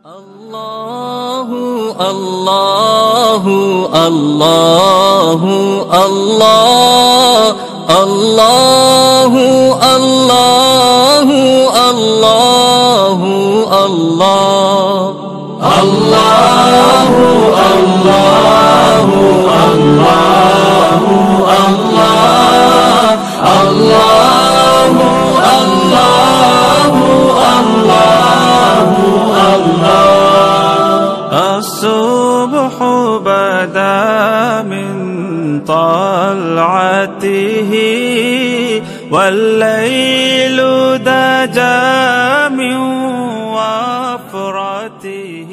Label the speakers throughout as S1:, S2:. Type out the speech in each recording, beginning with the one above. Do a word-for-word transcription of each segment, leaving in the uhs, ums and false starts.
S1: Allahu Allahu Allahu Allah Allahu Allahu Allahu Allah Allahu Allahu Allahu Allah Allahu Allahu Allahu Allah الصبح بدا من طلعته والليل دجا من وفرته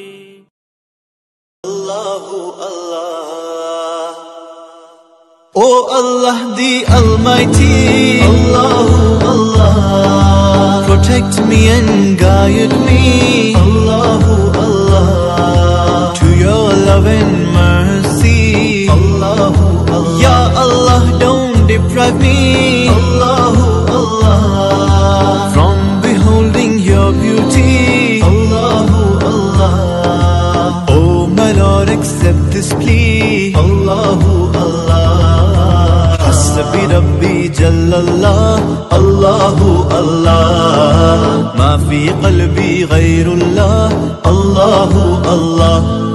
S1: الله الله Oh Allah the Almighty Allah Allah protect me and guide me Allah Allah to your love and mercy Allah Allah Ya Allah don't deprive me Allah Allah from beholding your beauty Allah Allah Oh my Lord accept this plea Allah Allah Hasbi Rabbi Jallallah Allah Allah ma fi qalbi ghayrullah Allah Allah